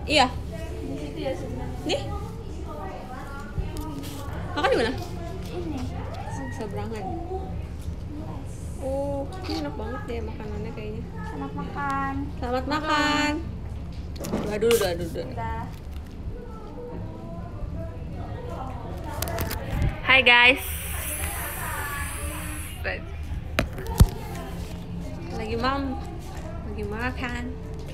Iya. Di situ ya sebenarnya. Nih. Makan di mana? Ini. Seberangan. Oh, ini enak banget deh makanannya kayaknya. Selamat makan. Selamat makan. Aduh. Udah. Hai guys. Lagi makan.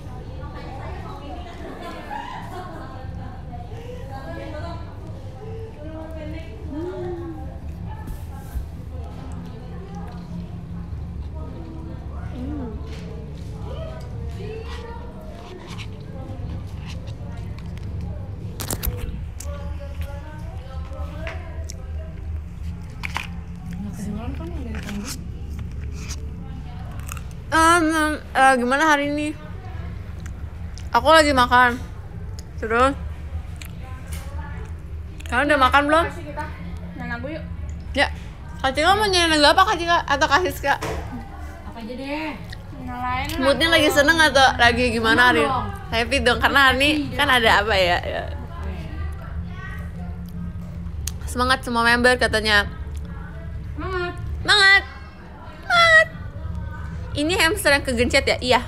Gimana hari ini? Aku lagi makan. Terus kalian udah makan belum? Kasih kita nanya gue yuk. Ya. Kak Cika mau nyanyi lagu apa Kak Cika? Atau Kak Siska? Apa aja deh. Nyalain. Moodnya lagi seneng atau lagi gimana hari? Happy dong, karena hari ini kan ada apa ya? Semangat semua member katanya. Semangat. Ini hamster yang kegencet ya? Iya.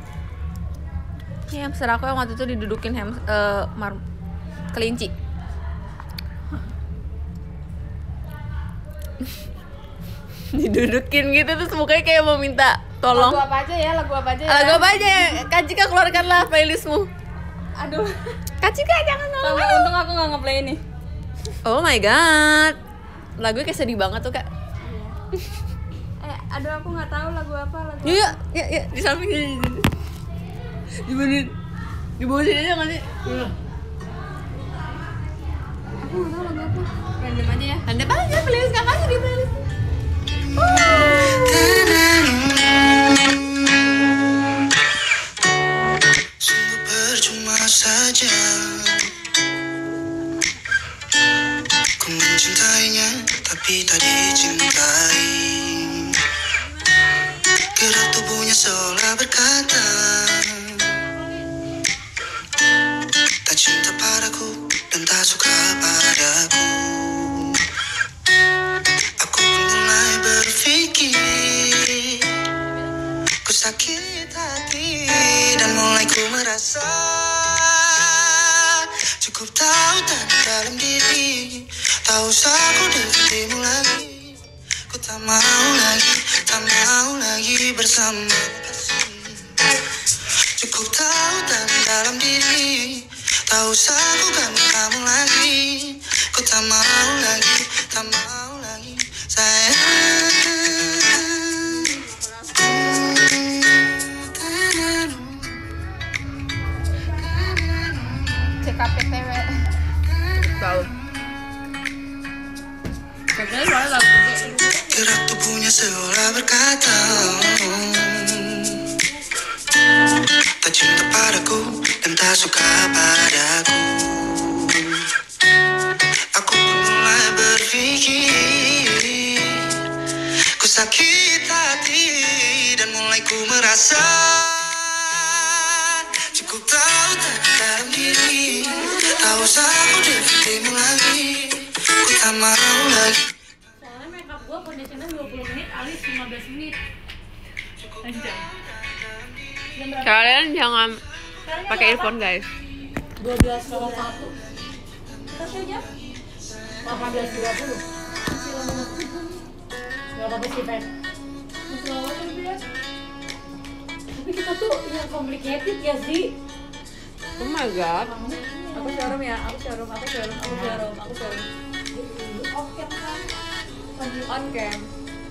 Ini hamster aku yang waktu itu didudukin kelinci. Didudukin gitu terus mukanya kayak mau minta tolong. Lagu apa aja ya? Lagu apa aja ya? Kak Cika keluarkanlah playlistmu. Aduh. Kak Cika jangan ngomong. Untung aku nggak ngeplay ini. Oh my god. Lagunya kayak sedih banget tuh Kak. Aduh aku nggak tahu lagu apa. Ya, di samping sini. Di bawah sini aja nggak sih? Aku nggak tahu lagu apa. Random aja ya. Random aja playlist Kakak aja di playlist. Sungguh percuma saja ku mencintainya tapi tak dicintai. Gerak tubuhnya seolah berkata tak cinta padaku dan tak suka padaku. Aku pun mulai berpikir ku sakit hati dan mulai ku merasa cukup tahu tanda dalam diri. Tak usah ku dekatimu lagi. Ku tak mau lagi bersama kasih. Cukup tahu tanda dalam diri. Tak usah ku ganggu kamu lagi. Ku tak mau lagi sayang. CKPTW. Tahu. Katanya soalnya lagu Gerak tubuhnya seolah berkata tak cinta padaku dan tak suka padaku. Aku pun mulai berpikir ku sakit hati dan mulai ku merasa cukup tahu tanda dalam diri. Tak usah aku dekatimu lagi. Ku tak mau lagi. Soalnya makeup gua conditioner 20 menit, alis 15 menit. Kalian jangan pakai earphone guys. 12,1. Tapi jam 18.20. Gak apa-apa sih, Pep. masih lama tuh dia. Tapi kita tuh yang complicated ya sih. Oh my god. Aku showroom ya, aku showroom. Oke kan? On cam.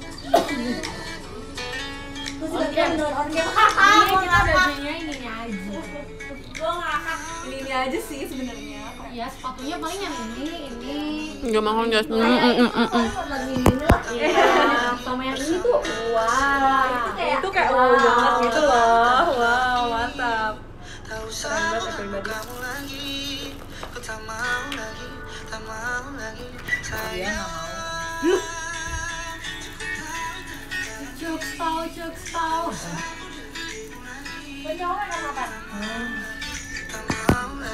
Terus on cam. Ini kita bajunya ininya aja. Gue ngakak ini aja sih sebenarnya. Ya sepatunya paling yang ini. Enggak mau jas. Lagi ini lah. Iya. Sama yang ini tuh. Wah. Itu kayak banget gitu loh. Wow, mantap. Tak usah kamu lagi. Ku tak mau lagi sayang. Jokes tau. Penyolong apa? Tak mau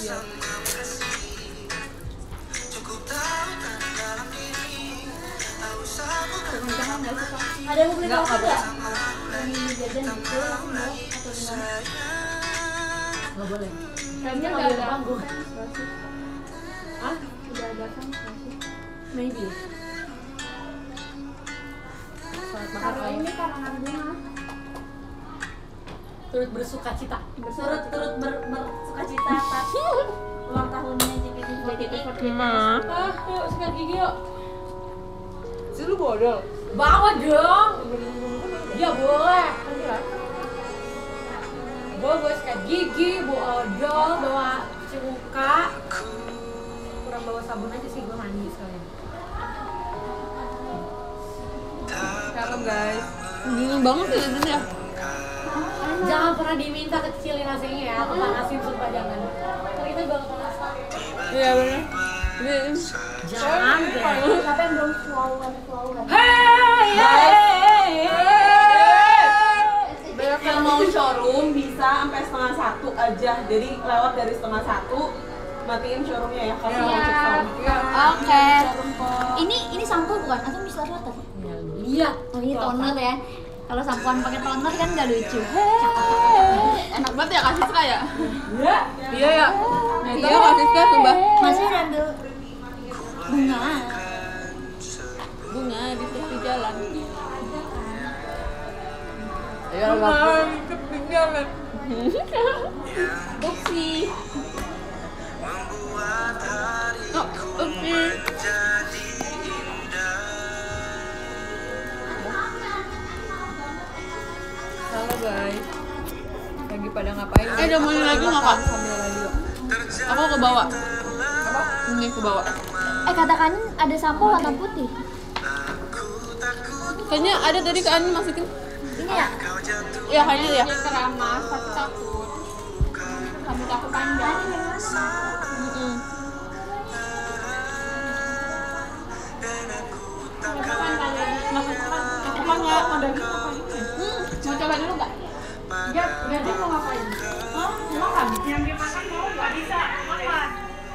Cukup tahu tak dalam diri. Tak usah bukan Ada yang mau beli kaos nggak? Yang ini jajan gitu langsung mau atau gimana? Nggak boleh. Kayaknya nggak ada panggung. Ah, Udah ada kan? maybe. Saat makan Kalau ini karangan bunga. turut bersuka cita. Turut bersuka cita atas ulang tahunnya JKT48. Ma. Ah, yuk sikat gigi yuk. Si lu bodol. Bawa dong. Ya boleh. Bawa sikat gigi, bawa odol, bawa cimuka. Kurang bawa sabun aja sih, gue mandi sekalian. Cakep guys. Dingin banget ya di sini ya. Jangan pernah diminta kecilin AC-nya ya, panasin sumpah jangan. Ntar kita bakal panas. Iya benar. Jangan deh. Siapa yang belum swallow? Yang mau showroom bisa sampai 1:30 aja. Jadi lewat dari 1:30 matiin showroomnya ya kalau mau cek sound. Oke. Ini sampo bukan? Atau mister water? Iya. Oh ini toner ya. Kalau sampoan pakai toner kan nggak lucu. Enak banget ya kasih suka ya. Iya. Iya ya. Iya kasih suka sumpah. Masih ambil bunga. Bunga di tepi jalan. Ya Upsi. Oh, upsi. Halo guys. Lagi pada ngapain? Udah mulai lagi nggak kak? Sambil radio. Aku ke bawah. Apa? Ini ke bawah. Katakan ada sampo warna putih. Kayaknya ada tadi ke Ani masukin. Ini ya? Iya kayaknya ya. Keramas, tapi takut. Kamu takut panjang. Emang nggak ada gitu mau coba dulu nggak? Ya, dia mau ngapain? Oh, makan. Yang dimakan mau nggak bisa makan.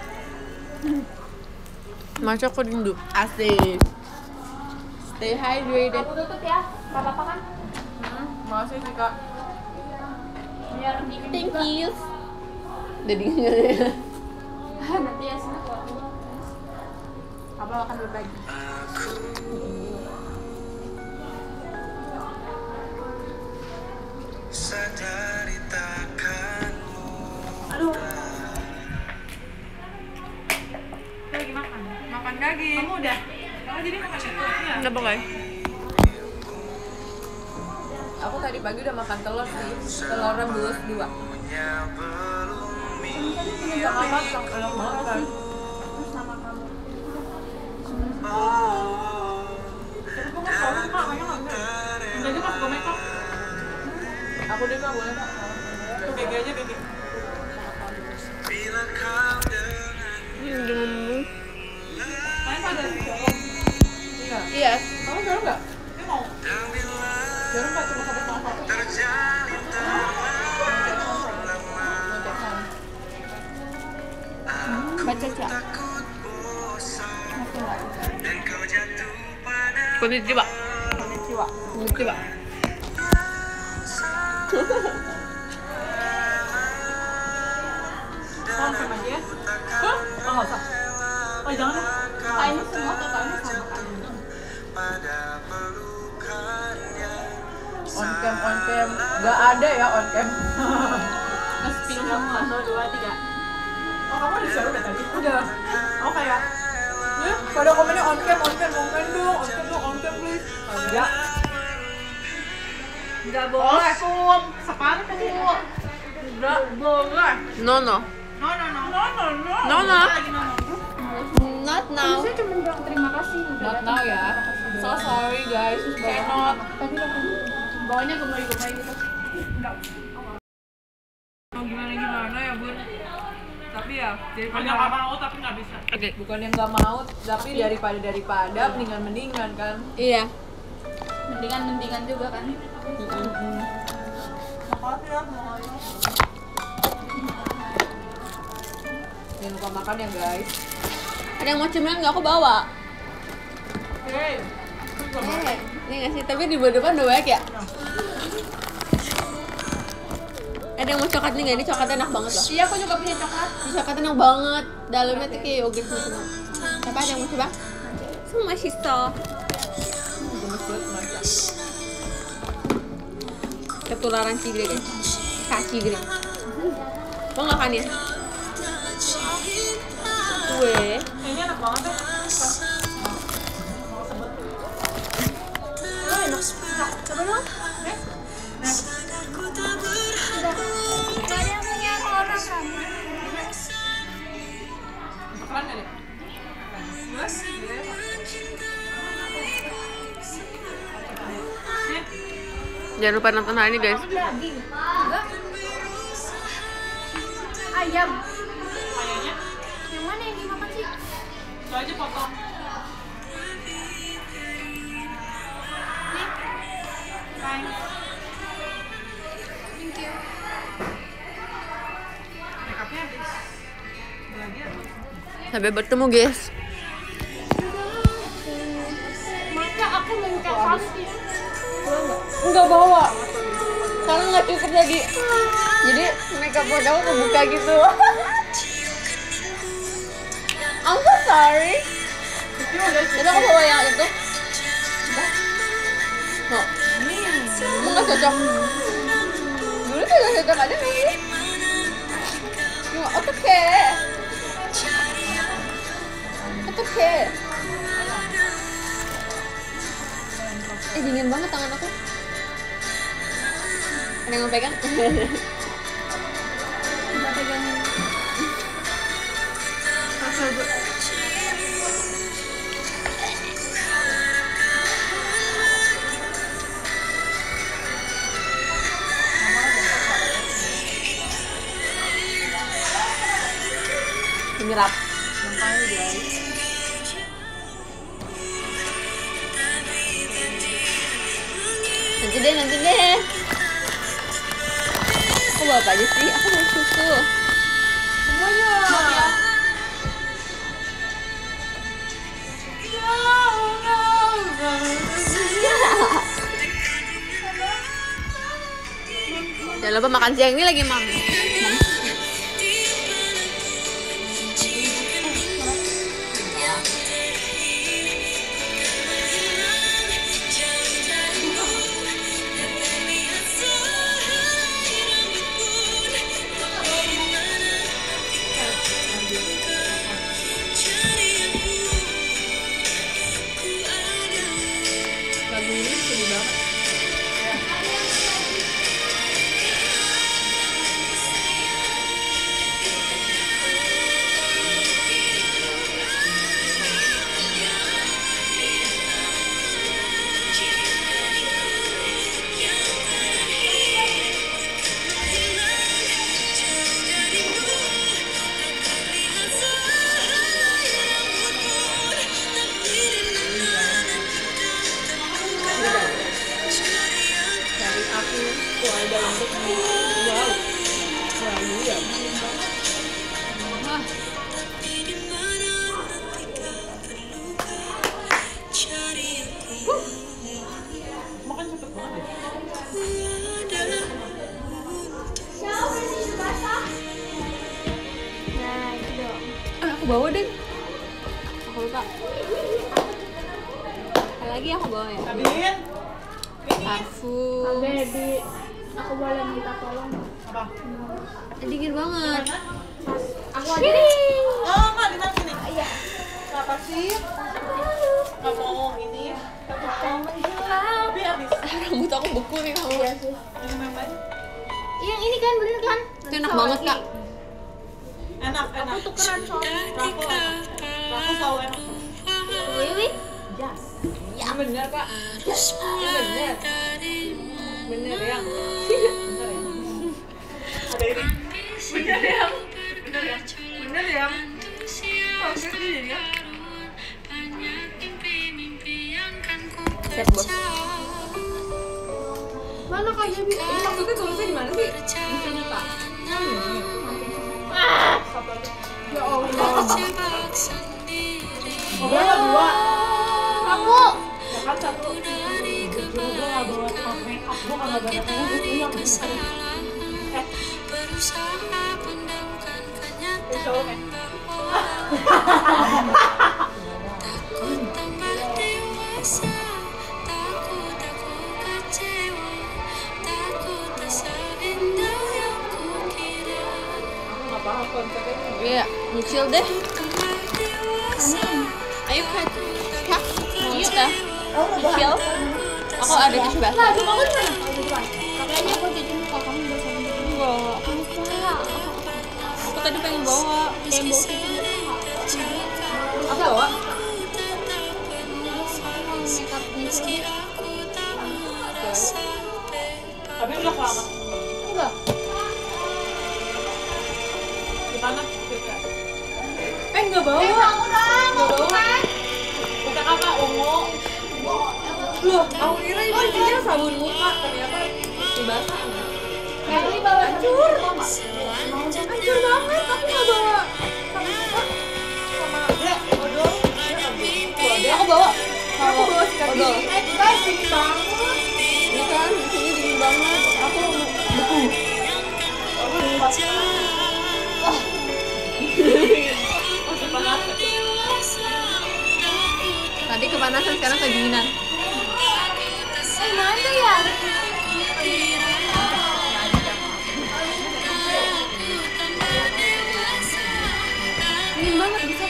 Masa aku rindu. Asik. Stay hydrated. Aku tutup ya. Gak apa-apa kan? Makasih sih kak. Biar dingin. Thank you. Udah dingin ya. Nanti ya sih. Apa akan berbagi? sadari takkan Aduh. Lagi makan. Makan daging. Kamu udah? Kamu jadi makan itu? Iya. Udah pakai. Aku tadi pagi udah makan telur sih. Telur rebus 2. punya belum Sama masak, enak banget kan. Jadi mas gue make up. Aku deh Kak, boleh Kak. BG aja BG. bila kau dengan Kalian ada di dalam. Iya. Iya. Kamu jalan nggak? Dia mau. dan bila Jalan nggak cuma sampai tengah satu. terjalin Baca cak. takut bosan dan kau jatuh pada Konnichiwa. Konnichiwa. Konnichiwa. Kamu sama dia? Hah? Oh nggak usah. Oh jangan deh. Kainnya semua totalnya sama kan. pada pelukannya On cam. Nggak ada ya on cam. Nge-spill semua. 1, 2, 3. Oh kamu udah share udah tadi? Udah. Oh kayak Ya, pada komennya on cam dong, on cam please. enggak. Enggak boleh. Sekali tuh. Enggak boleh. No. Not now. Saya cuma bilang terima kasih. Not now ya. So sorry guys, cannot. Tadi lo bawanya gemai-gemai gitu. Mau gimana ya bun. Tapi ya daripada nggak mau tapi nggak bisa. Oke. Bukan yang nggak mau, tapi daripada mendingan kan. Iya. Mendingan juga kan. Makasih ya semuanya. Jangan lupa makan ya guys. Ada yang mau cemilan nggak? Aku bawa. Hei. Ini nggak sih? Tapi di bawah depan udah banyak ya. Ada yang mau coklat nih nggak? Ini coklatnya enak banget loh. Iya, aku juga punya coklat. Ini coklatnya enak banget. Dalamnya tuh kayak yogurt gitu. Siapa ada yang mau coba? Semua sisa. Ketularan cigre guys. Cigre. Mau nggak kan ya? Kue. Kayaknya enak banget deh. Coba dong. Gak ada yang punya orang kan? Keren deh. Mas, Jangan lupa nonton hari ini guys. Daging. Enggak. Ayam. kayaknya Yang mana yang dimakan sih? itu aja potong. Nih. Thank you. Makeupnya habis. Lagi apa? Sampai bertemu guys. Masa aku minta pasti. Enggak bawa. Karena nggak cukup lagi. Jadi makeup aku kebuka gitu. I'm so sorry. Jadi aku bawa yang itu. No. Kamu nggak cocok. Dulu tuh nggak cocok aja nih. Cuma oke. Oke. Dingin banget tangan aku. Ada yang mau pegang? Kita pegangin. Menyerap. Nanti deh. Aku bawa apa aja sih? Aku mau susu. Semuanya. Jangan lupa makan siang ini lagi mam. Makan cepet banget deh. Nah, itu dong. Aku bawa deh. Aku lupa. Apa lagi aku bawa ya? Habisin. Parfum. Baby, aku boleh minta tolong. Apa? Dingin banget. Aku aja deh. Oh, enggak di mana sini? Iya. Kenapa sih? Enggak mau ini. Tapi habis. Rambut aku beku nih kamu. Iya sih. Minum yang lain. Yang ini kan bener kan? Itu enak banget kak. Enak. Aku tukeran soalnya. Aku selalu enak. Wiwi. Ya bener kak. Bener. Bener yang. Ada ini. Bener yang. Bener yang. Oke ini ya. Siap bos. Mana Kak Jabi? Ini maksudnya tulisnya di mana sih? Bisa nih Kak. Satu lagi. Ya Allah. cowok kan? Nggak paham konsepnya. Iya, nyicil deh. Ayo Kak. Kak, mau kita nyicil? Aku ada tisu basah. Lah, coba aku di mana? Oh, di depan. Kayaknya aku cuci muka kamu udah sama Enggak. lupa. Aku tadi pengen bawa. Pengen bawa cuci muka. Apa bawa? Makeup nyicil. Tapi udah lama. Enggak. Di mana? Nggak bawa. Aku dong. Nggak bawa. Bukan apa, ungu. Loh, aku kira ini isinya sabun muka, ternyata tisu basah. Kelly bawa hancur. Hancur banget, aku nggak bawa sabun muka. Sama Dek, odol. Aku bawa. Aku bawa sikat Odol. gigi. Guys, dingin banget. Ini kan, di sini dingin banget. Aku beku. Aku masih panas. Tadi kepanasan, sekarang kedinginan. Mana ya? Dingin banget bisa.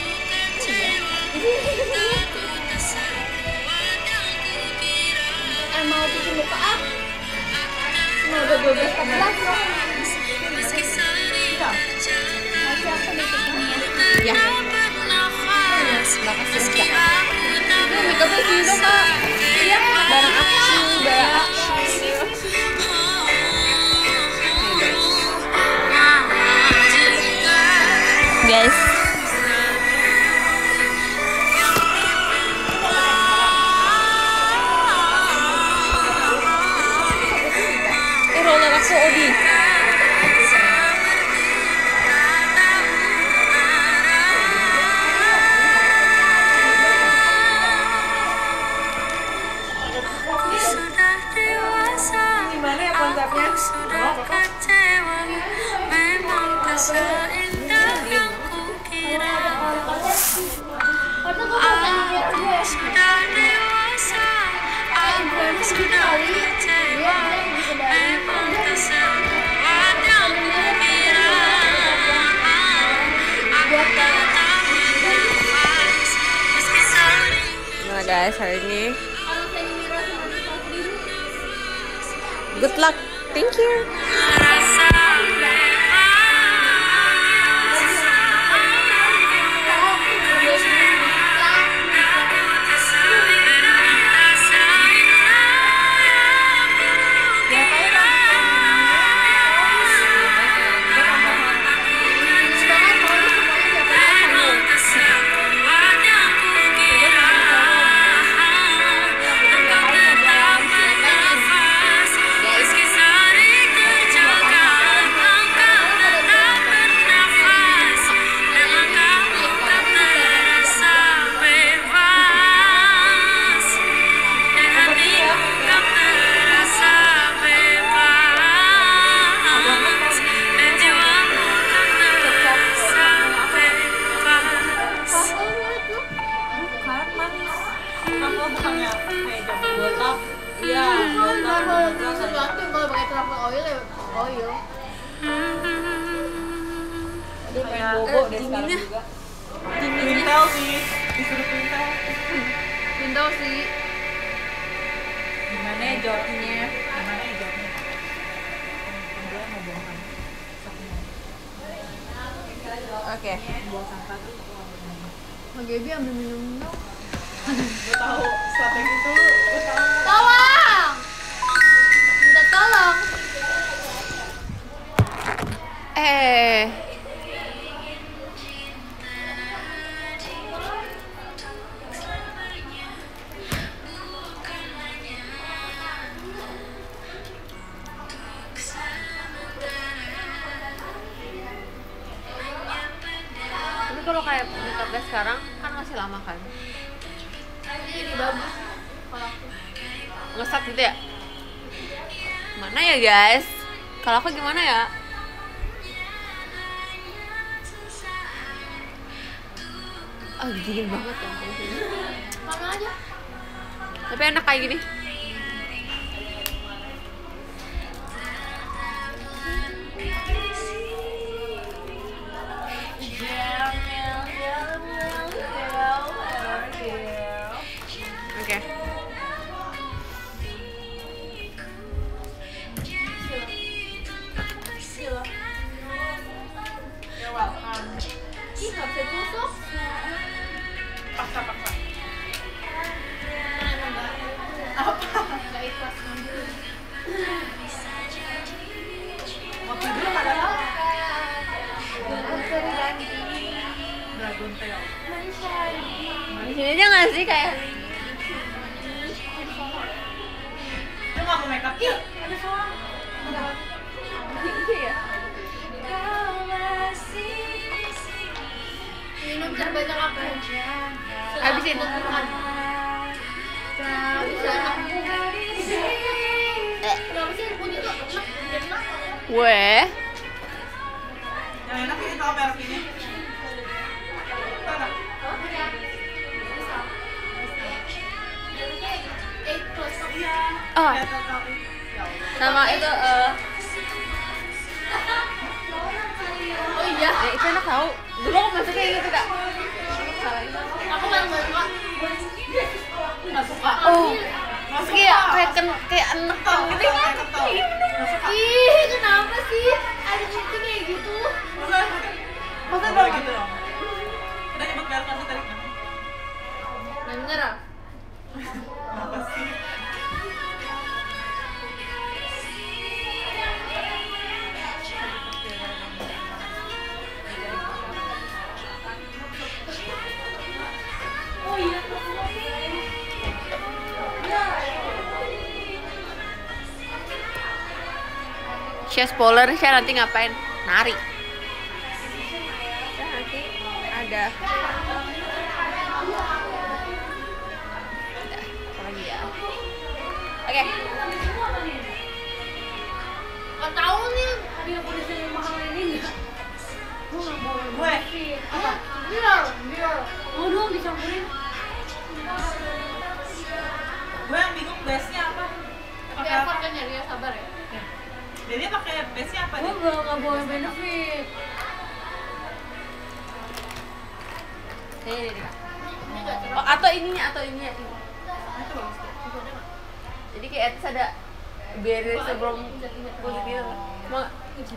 Mau cuci muka ah? Mau udah 12:14 loh. Masih aku dikitnya. Ya. Makasih Kak. Ini makeupnya sih dong Kak. Iya. Barang aku, barang aku. Guys. Roller aku Odi. Gimana ya konsepnya? Karena gue pasang lihat gue. Influencer gitu kali. Dia bisa dari. Nah guys, hari ini good luck. Thank you. Kalau pakai truffle oil ya oil. Dia pengen bobo deh sekarang juga. Pintel sih, disuruh pintel. Pintu sih. Gimana ya jawabnya? Gimana ya jawabnya? Dia mau buang sampah. Oke. Buang sampah tuh. Mas Gaby ambil minum dong. Gue tahu strategi itu, gue tahu. Tolong. Minta tolong. Tapi kalau kayak makeupnya sekarang kan masih lama kan? Ini bagus. Kalau aku. Ngesat gitu ya? Mana ya guys? Kalau aku gimana ya? Ah, dingin banget ya. Mana aja? Tapi enak kayak gini. Oke. Ih, nggak bisa tusuk. Paksa. Nggak ikhlas ngambil. Mau tidur padahal Dragon dragon tail. Di sini aja nggak sih kayak Lu nggak mau make up ya? iya. minum terbanyak apa? Habisin. Kenapa sih bunyi tuh enak? Weh. Yang enak ini tau merek ini. Tau nggak? Iya. Oh, Ya, tahu. Ya Allah. sama itu Oh iya, itu enak tau. Dulu aku masuk kayak gitu kak. aku kan nggak suka. Nggak suka. Oh, Nggak kayak suka. kayak enak Kental, gitu. kayak kental. Nggak suka. Ih, kenapa sih? Ada cincin kayak gitu. Masa boleh gitu dong? Udah nyebut merek nasi tadi kan? Nah, beneran. Apa sih? Oh iya. Chef spoiler, saya nanti ngapain? Nari. Saya nanti ada. Apa lagi ya? Oke. Nggak tahu nih. Ada yang udah sering mahal ini nggak? Gue nggak mau. Gue. Apa? Biar. Mau dong dicampurin. Gue yang bingung base-nya apa? Tapi Pakai effort apa? kan nyari ya, sabar ya. Jadi pakai base-nya apa Gue nih? nggak bawa benefit. Ini Kak. Ini nggak cerah. Oh, atau ininya. Itu bagus deh. Jadi kayak atas ada biar sebelum kulit gitu. Mau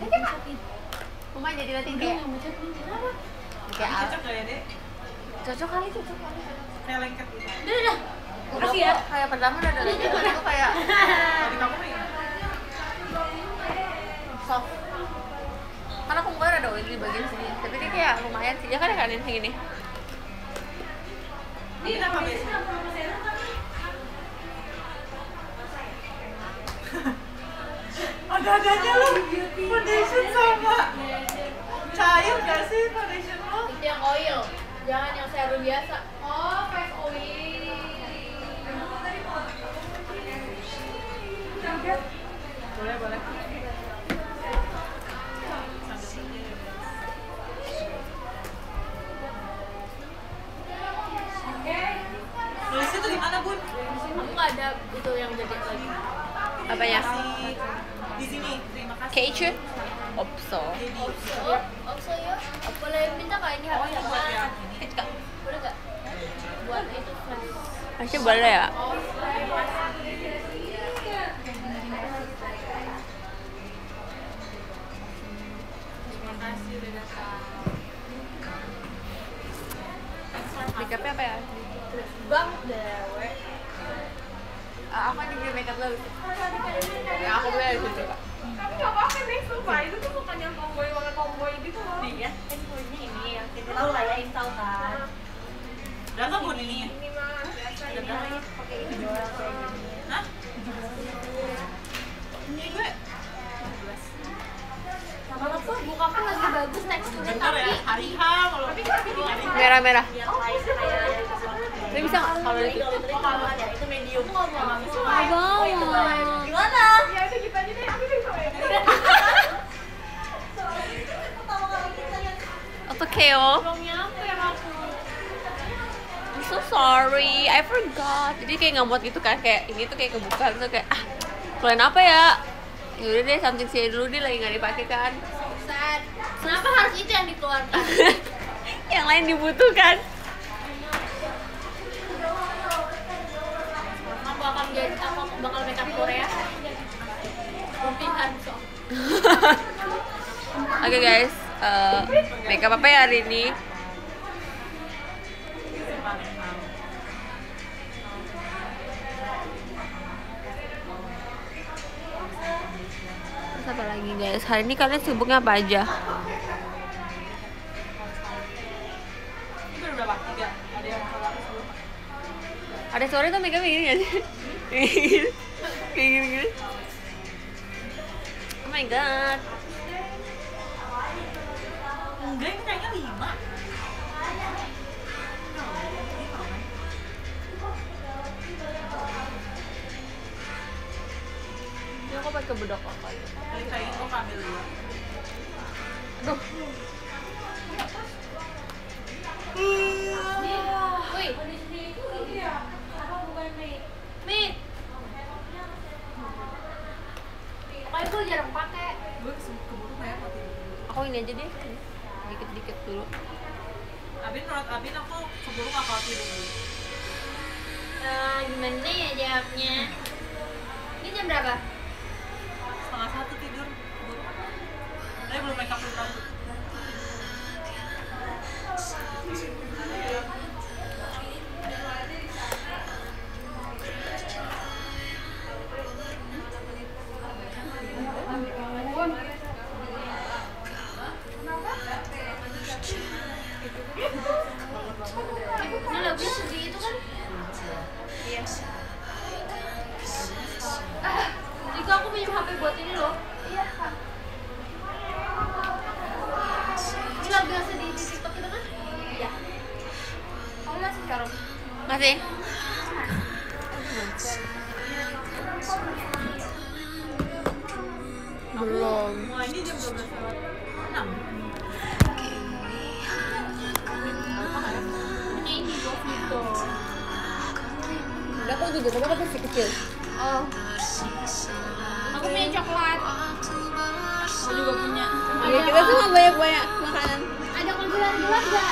jadi nanti kayak kayak Ini cocok gak ya, Dek? cocok kali itu. Kayak lengket gitu. Udah. Udah Kasih ya. kok, kayak pertama udah ada lagi itu kayak Tadi kamu kayak soft. Karena aku mukanya ada oily di bagian sini, tapi dia kayak lumayan sih. Ya kan yang segini. ini apa base-nya? Ada-adanya lu foundation sama cair gak sih foundation lo? Itu yang oil. Jangan yang serum biasa. Oh, face oil. Boleh. Nulisnya tuh di mana, Bun? Aku nggak ada itu yang jadi lagi. Apanya? Di sini. Terima kasih. Keichu? Opso. Jadi, Oh, ya. Boleh minta kak ini oh, HP ini buat yang Boleh nggak? Buat itu flash. Masih boleh ya? terima kasih udah datang. Makeupnya apa ya? Bang dewe. Aku juga makeup lo. Ya aku beli dari situ kak. Tapi gak apa-apa nih, sumpah. Itu tuh bukan yang tomboy gitu loh. Iya. Handphonenya ini yang kita tahu lah ya install kan. Berapa, Bun, ini? Ini mah biasa Udah ini berapa? pakai ini doang kayak gini. Hah? Ini gue Kalau tuh buka kan lagi bagus teksturnya bentar tapi ya, hari H kalau hari H. Merah-merah. lihat lain kayak Ini bisa nggak kalau itu? itu medium. Abang. Gimana? Ya udah gitu aja deh, aku udah sama ya. Atau keo? Belum nyampe aku. so sorry, I forgot. Jadi kayak nggak muat gitu kan, kayak ini tuh kayak kebuka gitu kayak keluarin apa ya? Yaudah deh, something sih dulu deh, lagi nggak dipakai kan. Saat kenapa harus itu yang dikeluarkan? Yang lain dibutuhkan. Aku bakal makeup Korea. Mungkin Hanso. Oke guys, makeup apa ya hari ini? Terus apa lagi guys? Hari ini kalian sibuknya apa aja? Ini baru berapa? 3. Ada yang masalah aku sebelum. Ada sore tuh makeup gini gak sih? Kayak gini-gini. Oh my god. Enggak, ini kayaknya 5. Ini aku pakai bedak apa ya? Ini kayaknya kok ambil 2. Aduh. Woi. Mit. Pokoknya gue jarang pakai. Gue keburu kayak mati. Aku ini aja deh. Dikit-dikit dulu. Menurut Abin aku keburu kakak dulu. Gimana ya jawabnya? Ini jam berapa? 12:30 tidur. Keburu. Tapi belum make up belum rambut. Ini lagunya sedih itu kan? Iya. Jika aku pinjam HP buat ini loh. Iya kan. Ini lagu yang sedih di TikTok itu kan? Iya. Kamu masih sekarang? Masih? Belum. Mulai ini jam 12:06. Ini buat itu. Udah kok juga, kamu kan kecil. Oh. Aku punya coklat. Aku juga punya. Iya, kita tuh nggak banyak-banyak makanan. Ada gelar-gelar gak?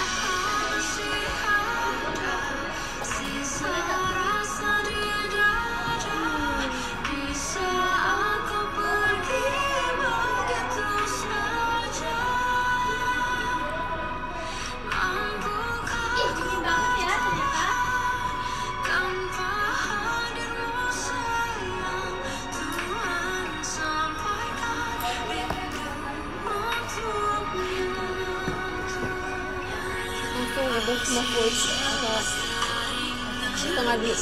Ih, dingin banget ya ternyata. Langsung udah semua full. Setengah dulu.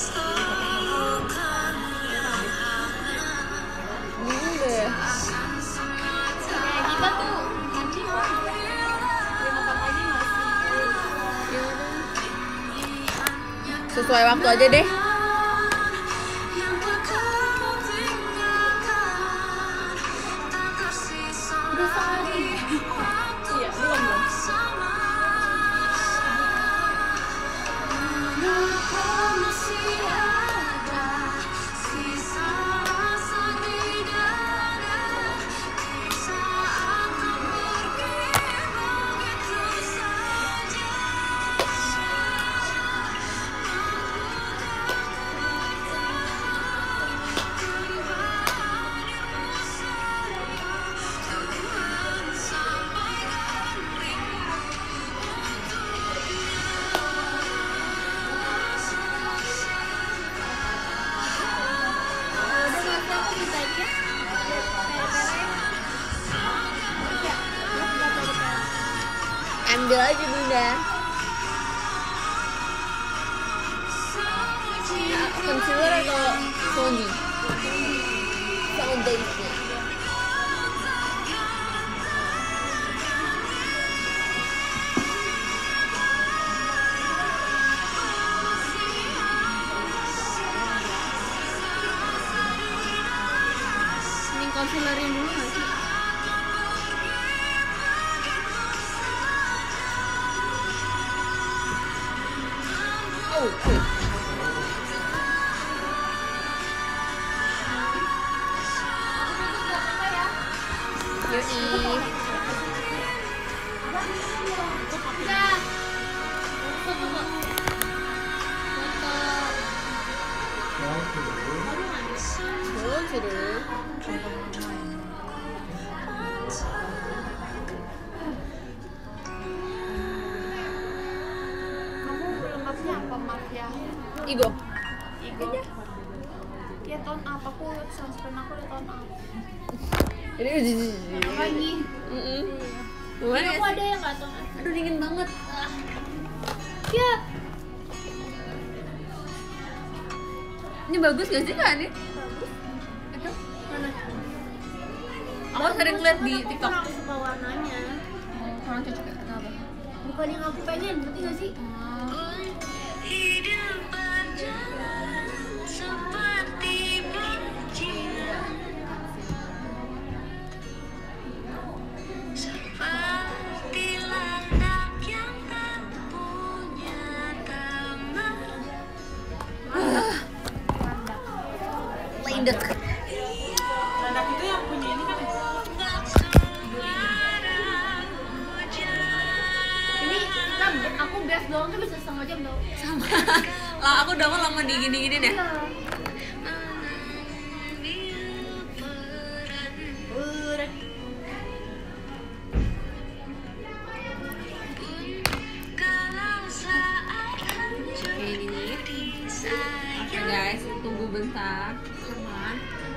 Bingung deh. Kayak kita tuh nanti 5 pagi masih. Sesuai waktu aja deh. Udah sekali. Iya, belum. Ambil aja bunda. Concealer atau founding? Foundation. Ini concealerin dulu gak sih? Kamu lengkapnya apa mafia? Igo. Igo. Ya tahun apa? Aku sunscreen aku udah tahun apa? Apa nih? Gimana? Aku ada yang nggak tahun. Aduh dingin banget. Ya. Ini bagus gak sih Kak? Ini? Itu mana? Aku sering lihat di Aku TikTok. kurang suka warnanya. Kurang cocok ya? Atau apa? Bukan yang aku pengen, ngerti gak sih? Landak. Anak itu yang punya ini kan ya? Ini kita aku beres doang tuh bisa setengah jam tau. Sama. Lah aku udah lama digini-gini deh. Iya. Oke ini nih. Oke guys, tunggu bentar. Aman.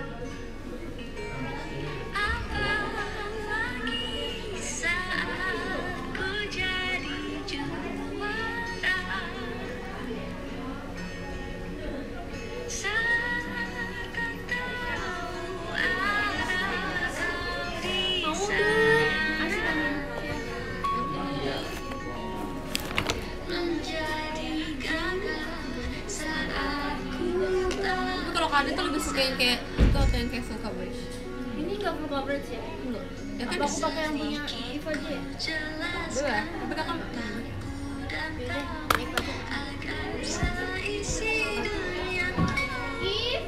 Mau deh. Asik kan? Tapi kalau kalian tuh lebih suka yang kayak itu atau yang kayak full coverage? Ini nggak full coverage ya? Enggak. Ya kan Apa aku pakai yang punya Eva aja ya? boleh. Tapi kakak Yaudah, Eva aja. Ih,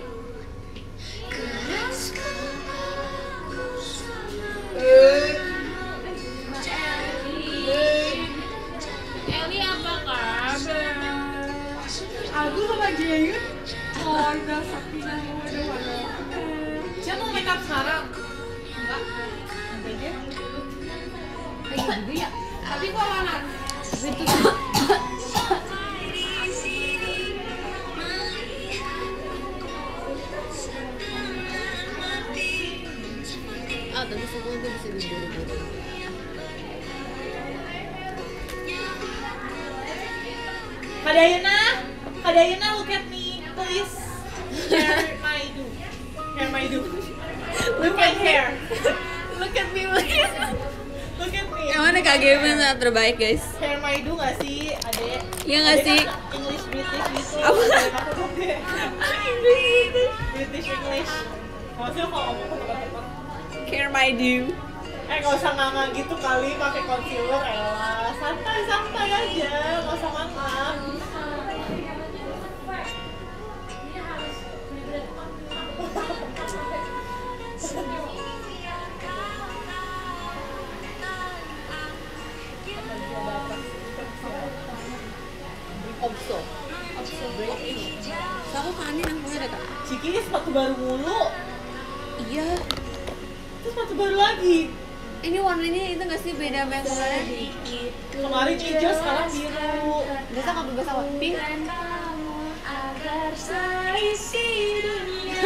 Eli apa kabar? Aku sama Jayun keluarga sakti dan wadah-wadah. Dia mau make up sekarang? Enggak. Nanti aja. iya juga ya. Tapi kok mana? Ah, tapi suku itu bisa diburu-buru. Kak Dayana, look at me, please. Hair my do. Hair my do. Look at hair. Look at me, please. Look at me. Yang mana Kak Gavin sangat terbaik guys? Hair my do nggak sih, Ade? Iya nggak Ade sih? Kan English British gitu. Apa? Kayak aku tuh deh. British English. Maksudnya kalau ngomong ke tempat-tempat. Care my do. Nggak usah nganga gitu kali, pakai concealer elah. Santai-santai aja, nggak usah nganga. Opso. Aku kanin yang punya deh Kak. Ciki ini sepatu baru mulu. Iya. Terus sepatu baru lagi. Ini warnanya itu nggak sih beda sama yang kemarin? Kemarin hijau, sekarang biru. Biasa nggak bebas apa? Pink. agar seisi dunia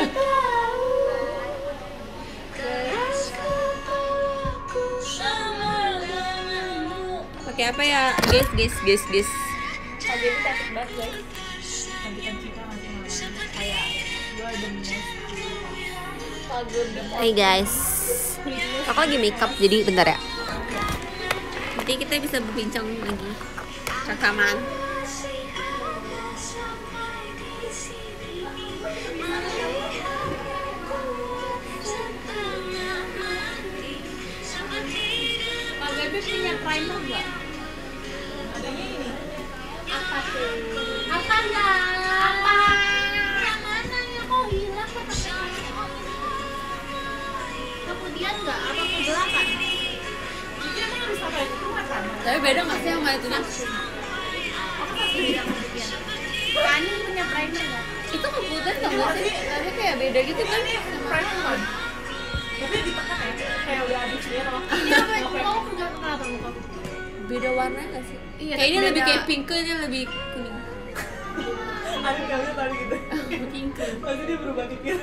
keras kepalaku sama denganmu. Pakai apa ya? Guys. Pagi ini cantik banget guys. Cantikan Cika ngasih nama. Kayak you are the most. Hey guys, aku lagi makeup jadi bentar ya. Nanti kita bisa berbincang lagi. Rekaman. Pak Gabi punya primer nggak? Adanya ini. satu. Apa enggak? Apa? Yang mana ya kok hilang kata kemudian enggak apa kegelapan? Jadi emang harus sampai keluar kan? Tapi beda nggak sih sama itunya? Aku pasti beda kemudian. Kani punya primer enggak? Itu kebutuhan nggak sih? Tapi kayak beda gitu kan? Primer kan? Tapi ditekan ya, kayak udah habis dia loh. Ini apa? Mau punya kenapa muka? Beda warna nggak sih? Iya, Kayak ini beda. lebih kayak pink, ini lebih kuning. Aduh kami tadi gitu. Pink. Pasti dia berubah pikir.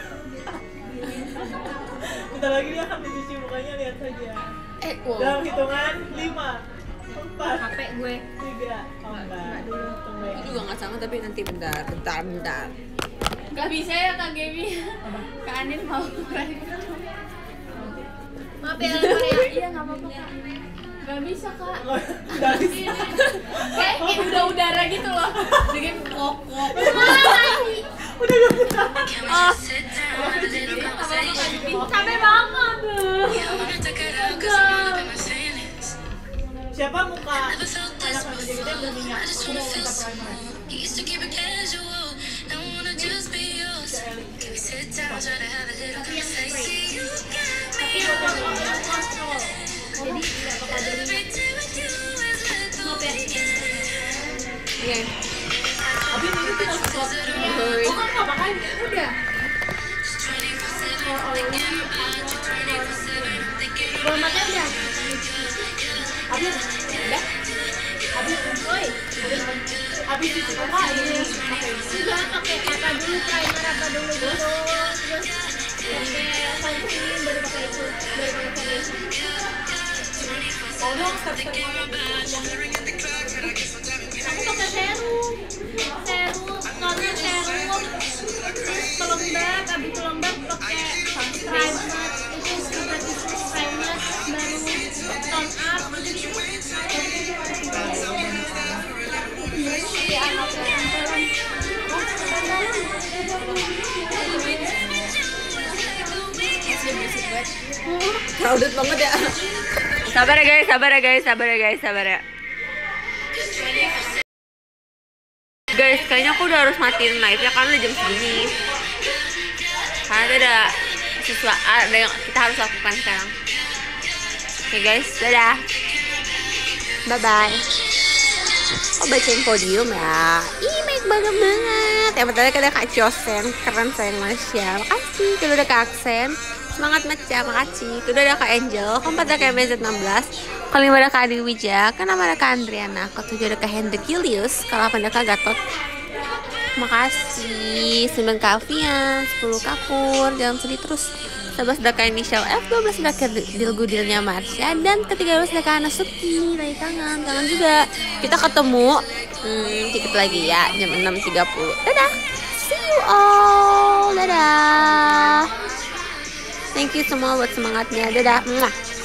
Bentar lagi dia akan dicuci mukanya, lihat saja. Wow. Dalam hitungan 5, 4, HP gue. 3. Oh enggak. Tunggu ya. Aku juga nggak sama tapi nanti bentar. Gak bisa ya Kak Gaby. Kak Anin mau primer. Maaf ya Korea. Iya enggak apa-apa Kak. Gak bisa Kak. Udah habis. Kayak udah udara gitu loh. Dengan kok. Udah gak bisa. Capek banget. Siapa muka anak remaja kita yang berminyak? Aku mau minta primer. Tapi yang kontrol. Jadi tidak bakal berminyak. Maaf ya. Iya. Abis ini tinggal stop. Sorry. Oh kan gak makan? Udah. Formatnya udah. Abis. Udah. Abis. Oi. Abis itu apa ini? Udah pakai apa dulu primer apa dulu gitu. Terus pakai sunscreen baru pakai itu. Baru pakai foundation. Mau dong step-step Aku pakai serum. Karena serum terus pelembab, habis pelembab pakai primer itu seperti primer baru tone up gitu. Iya, anak pelan-pelan. Crowded banget ya. Sabar ya guys. Guys, kayaknya aku udah harus matiin live ya karena udah jam segini. Karena ada ada yang kita harus lakukan sekarang. Oke guys, dadah. Bye bye. Oh bacain podium ya. Ih baik banget. Yang pertama ada Kak Josen, keren sayang Masya. Makasih. Kedua ada Kak Aksen, semangat Masya, makasih. Kedua ada Kak Angel, keempat ada Kak MZ16, kelima ada Kak Adi Wija, keenam ada Kak Andriana, ketujuh ada Kak Hendrik Julius, ke-8 ada Kak Gatot. Makasih. 9 Kak Alfian, 10 Kak Pur, jangan sedih terus. 11 ada Kak Inisial F, 12 ada Kak Dilgudilnya Marsha, dan ke-13 ada Kak Anasuki. Lagi kangen juga. Kita ketemu dikit lagi ya, jam 6.30. Dadah. See you all. Dadah. Thank you semua buat semangatnya. Dadah. Mwah.